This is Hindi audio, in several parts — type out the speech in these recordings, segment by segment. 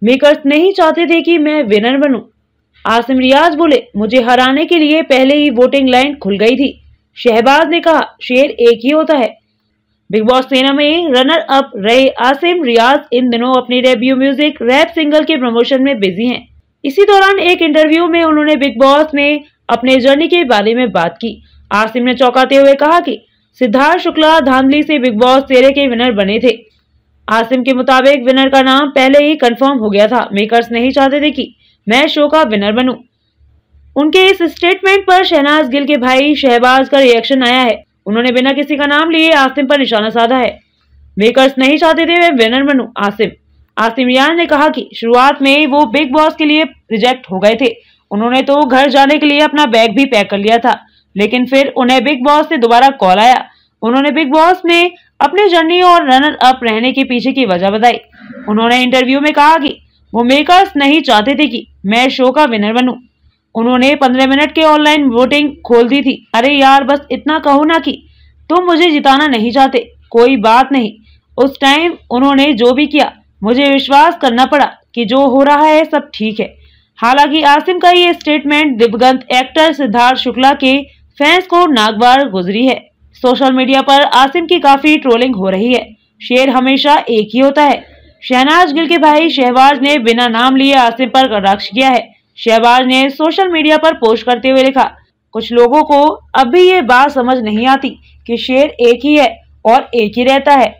मेकर्स नहीं चाहते थे कि मैं विनर बनूं। आसिम रियाज बोले, मुझे हराने के लिए पहले ही वोटिंग लाइन खुल गई थी। शहबाज ने कहा, शेर एक ही होता है। बिग बॉस सेना में रनर अप रहे आसिम रियाज इन दिनों अपनी डेब्यू म्यूजिक रैप सिंगल के प्रमोशन में बिजी हैं। इसी दौरान एक इंटरव्यू में उन्होंने बिग बॉस में अपने जर्नी के बारे में बात की। आसिम ने चौंकाते हुए कहा कि सिद्धार्थ शुक्ला धांधली से बिग बॉस 13 के विनर बने थे। आसिम के मुताबिक विनर का नाम पहले ही कंफर्म हो गया था। मेकर्स नहीं चाहते थे कि मैं शो का विनर बनूं। उनके इस स्टेटमेंट पर शहनाज गिल के भाई शहबाज का रिएक्शन आया है। उन्होंने बिना किसी का नाम लिए आसिम पर निशाना साधा है। मेकर्स नहीं चाहते थे मैं विनर बनूं। आसिम रियाज ने कहा कि शुरुआत में वो बिग बॉस के लिए रिजेक्ट हो गए थे। उन्होंने तो घर जाने के लिए अपना बैग भी पैक कर लिया था, लेकिन फिर उन्हें बिग बॉस से दोबारा कॉल आया। उन्होंने बिग बॉस में अपनी जर्नी और रनर अप रहने के पीछे की वजह बताई। उन्होंने इंटरव्यू में कहा कि वो मेकर्स नहीं चाहते थे कि मैं शो का विनर बनूं। उन्होंने 15 मिनट के ऑनलाइन वोटिंग खोल दी थी। अरे यार, बस इतना कहो ना कि तुम मुझे जिताना नहीं चाहते, कोई बात नहीं। उस टाइम उन्होंने जो भी किया, मुझे विश्वास करना पड़ा कि जो हो रहा है सब ठीक है। हालांकि आसिम का ये स्टेटमेंट दिवंगत एक्टर सिद्धार्थ शुक्ला के फैंस को नागवार गुजरी है। सोशल मीडिया पर आसिम की काफी ट्रोलिंग हो रही है। शेर हमेशा एक ही होता है। शहनाज गिल के भाई शहबाज ने बिना नाम लिए आसिम पर कटाक्ष किया है। शहबाज ने सोशल मीडिया पर पोस्ट करते हुए लिखा, कुछ लोगों को अब भी ये बात समझ नहीं आती कि शेर एक ही है और एक ही रहता है।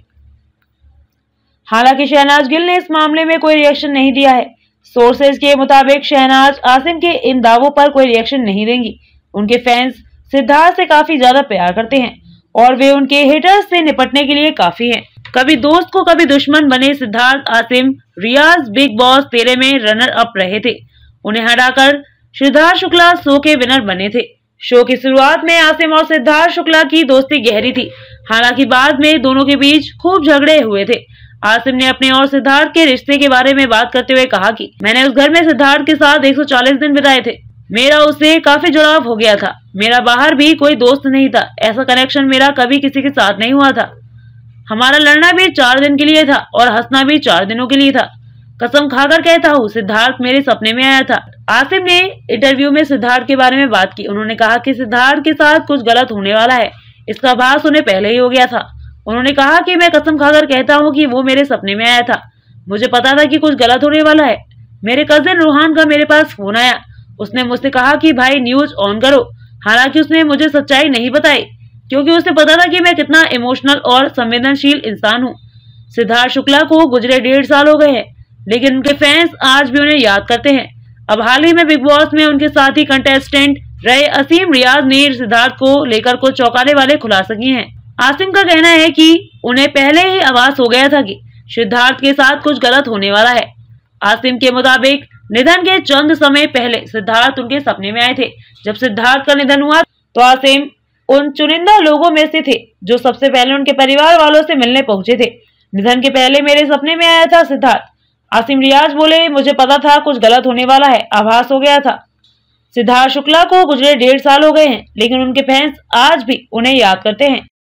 हालांकि शहनाज गिल ने इस मामले में कोई रिएक्शन नहीं दिया है। सोर्सेज के मुताबिक शहनाज आसिम के इन दावों पर कोई रिएक्शन नहीं देंगी। उनके फैंस सिद्धार्थ से काफी ज्यादा प्यार करते हैं और वे उनके हेटर्स से निपटने के लिए काफी हैं। कभी दोस्त को कभी दुश्मन बने सिद्धार्थ आसिम रियाज बिग बॉस 13 में रनर अप रहे थे। उन्हें हराकर सिद्धार्थ शुक्ला शो के विनर बने थे। शो की शुरुआत में आसिम और सिद्धार्थ शुक्ला की दोस्ती गहरी थी। हालांकि बाद में दोनों के बीच खूब झगड़े हुए थे। आसिम ने अपने और सिद्धार्थ के रिश्ते के बारे में बात करते हुए कहा कि मैंने उस घर में सिद्धार्थ के साथ 140 दिन बिताए थे। मेरा उससे काफी जुड़ाव हो गया था। मेरा बाहर भी कोई दोस्त नहीं था। ऐसा कनेक्शन मेरा कभी किसी के साथ नहीं हुआ था। हमारा लड़ना भी 4 दिन के लिए था और हंसना भी 4 दिनों के लिए था। कसम खाकर कहता हूँ, सिद्धार्थ मेरे सपने में आया था। आसिम ने इंटरव्यू में सिद्धार्थ के बारे में बात की। उन्होंने कहा कि सिद्धार्थ के साथ कुछ गलत होने वाला है। इसका आभास उन्हें पहले ही हो गया था। उन्होंने कहा कि मैं कसम खाकर कहता हूँ कि वो मेरे सपने में आया था। मुझे पता था कि कुछ गलत होने वाला है। मेरे कजिन रूहान का मेरे पास फोन आया। उसने मुझसे कहा कि भाई न्यूज ऑन करो। हालांकि उसने मुझे सच्चाई नहीं बताई, क्योंकि उसे पता था कि मैं कितना इमोशनल और संवेदनशील इंसान हूँ। सिद्धार्थ शुक्ला को गुजरे 1.5 साल हो गए हैं, लेकिन उनके फैंस आज भी उन्हें याद करते हैं। अब हाल ही में बिग बॉस में उनके साथी कंटेस्टेंट रहे आसिम रियाज ने सिद्धार्थ को लेकर कुछ चौंकाने वाले खुलासे किए हैं। आसिम का कहना है कि उन्हें पहले ही आभास हो गया था कि सिद्धार्थ के साथ कुछ गलत होने वाला है। आसिम के मुताबिक निधन के चंद समय पहले सिद्धार्थ उनके सपने में आए थे। जब सिद्धार्थ का निधन हुआ तो आसिम उन चुनिंदा लोगों में से थे जो सबसे पहले उनके परिवार वालों से मिलने पहुंचे थे। निधन के पहले मेरे सपने में आया था सिद्धार्थ। आसिम रियाज बोले, मुझे पता था कुछ गलत होने वाला है, आभास हो गया था। सिद्धार्थ शुक्ला को गुजरे 1.5 साल हो गए हैं, लेकिन उनके फैंस आज भी उन्हें याद करते हैं।